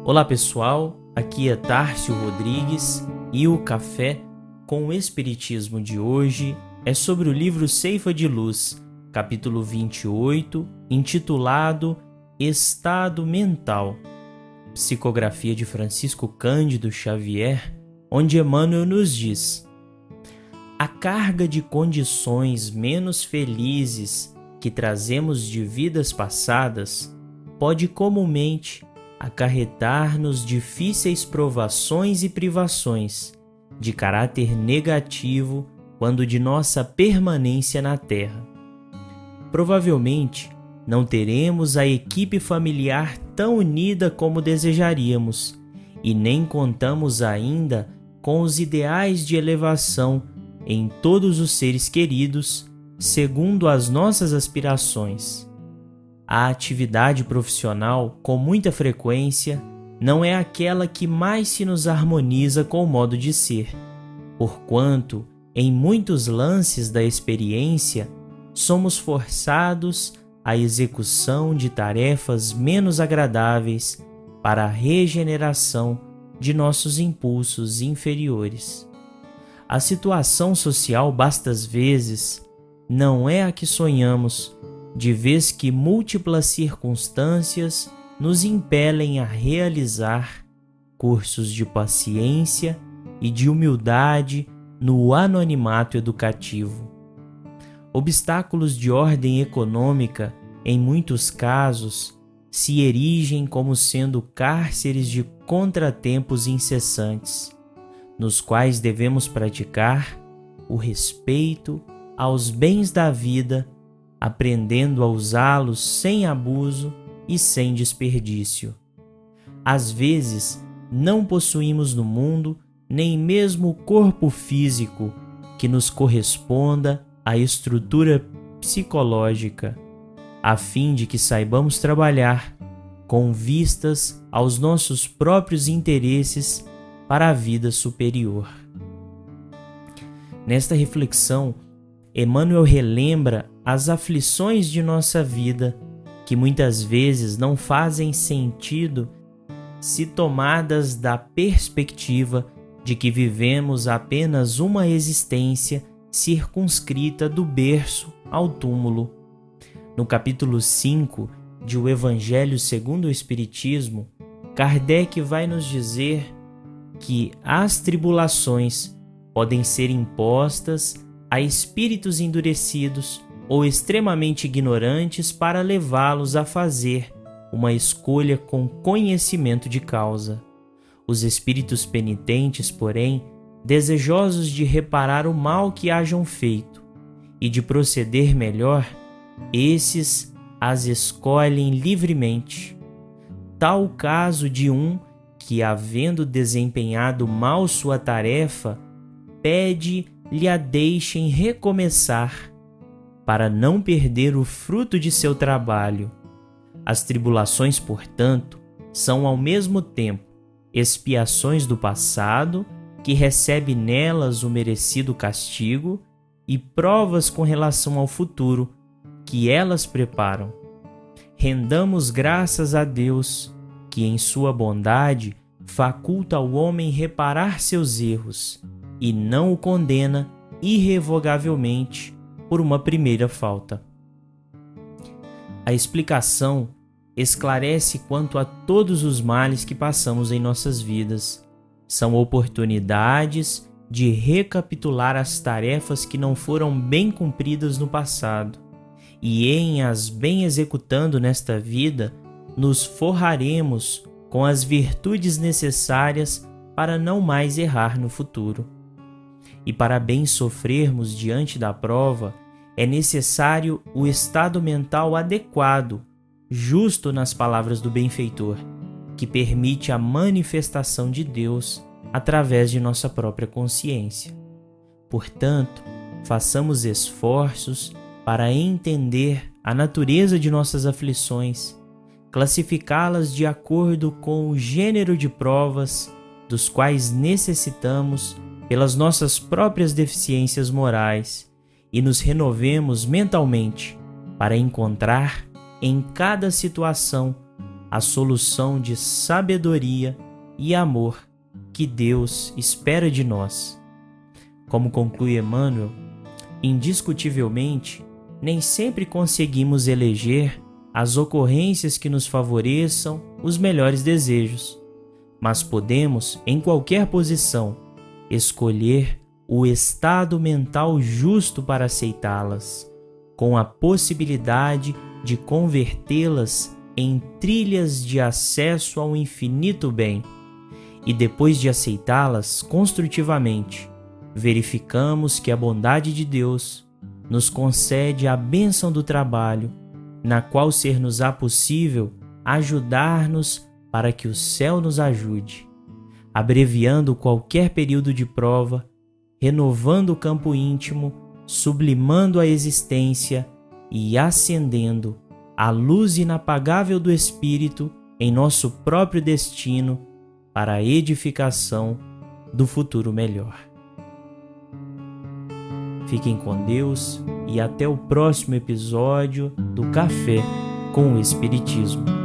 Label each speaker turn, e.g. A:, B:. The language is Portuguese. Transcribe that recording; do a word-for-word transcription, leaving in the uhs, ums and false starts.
A: Olá pessoal, aqui é Tárcio Rodrigues e o Café com o Espiritismo de hoje é sobre o livro Ceifa de Luz, capítulo vinte e oito, intitulado Estado Mental, psicografia de Francisco Cândido Xavier, onde Emmanuel nos diz: a carga de condições menos felizes que trazemos de vidas passadas pode comumente acarretar-nos difíceis provações e privações de caráter negativo quando de nossa permanência na Terra. Provavelmente não teremos a equipe familiar tão unida como desejaríamos e nem contamos ainda com os ideais de elevação em todos os seres queridos segundo as nossas aspirações. A atividade profissional, com muita frequência, não é aquela que mais se nos harmoniza com o modo de ser, porquanto, em muitos lances da experiência, somos forçados à execução de tarefas menos agradáveis para a regeneração de nossos impulsos inferiores. A situação social bastas vezes não é a que sonhamos, de vez que múltiplas circunstâncias nos impelem a realizar cursos de paciência e de humildade no anonimato educativo. Obstáculos de ordem econômica, em muitos casos, se erigem como sendo cárceres de contratempos incessantes, nos quais devemos praticar o respeito aos bens da vida, aprendendo a usá-los sem abuso e sem desperdício. Às vezes, não possuímos no mundo nem mesmo o corpo físico que nos corresponda à estrutura psicológica, a fim de que saibamos trabalhar com vistas aos nossos próprios interesses para a vida superior. Nesta reflexão, Emmanuel relembra as aflições de nossa vida, que muitas vezes não fazem sentido se tomadas da perspectiva de que vivemos apenas uma existência circunscrita do berço ao túmulo. No capítulo cinco de O Evangelho segundo o Espiritismo, Kardec vai nos dizer que as tribulações podem ser impostas a espíritos endurecidos ou extremamente ignorantes para levá-los a fazer uma escolha com conhecimento de causa. Os espíritos penitentes, porém, desejosos de reparar o mal que hajam feito e de proceder melhor, esses as escolhem livremente. Tal o caso de um que, havendo desempenhado mal sua tarefa, pede lhe a deixem recomeçar, para não perder o fruto de seu trabalho. As tribulações, portanto, são ao mesmo tempo expiações do passado, que recebe nelas o merecido castigo, e provas com relação ao futuro, que elas preparam. Rendamos graças a Deus, que em sua bondade faculta ao homem reparar seus erros, e não o condena irrevogavelmente por uma primeira falta. A explicação esclarece quanto a todos os males que passamos em nossas vidas. São oportunidades de recapitular as tarefas que não foram bem cumpridas no passado, e em as bem executando nesta vida, nos forraremos com as virtudes necessárias para não mais errar no futuro. E para bem sofrermos diante da prova, é necessário o estado mental adequado, justo nas palavras do benfeitor, que permite a manifestação de Deus através de nossa própria consciência. Portanto, façamos esforços para entender a natureza de nossas aflições, classificá-las de acordo com o gênero de provas dos quais necessitamos pelas nossas próprias deficiências morais, e nos renovemos mentalmente para encontrar em cada situação a solução de sabedoria e amor que Deus espera de nós. Como conclui Emmanuel, indiscutivelmente, nem sempre conseguimos eleger as ocorrências que nos favoreçam os melhores desejos, mas podemos, em qualquer posição, escolher o estado mental justo para aceitá-las, com a possibilidade de convertê-las em trilhas de acesso ao infinito bem. E depois de aceitá-las construtivamente, verificamos que a bondade de Deus nos concede a bênção do trabalho, na qual ser-nos-á possível ajudar-nos para que o céu nos ajude, abreviando qualquer período de prova, renovando o campo íntimo, sublimando a existência e acendendo a luz inapagável do Espírito em nosso próprio destino para a edificação do futuro melhor. Fiquem com Deus e até o próximo episódio do Café com o Espiritismo.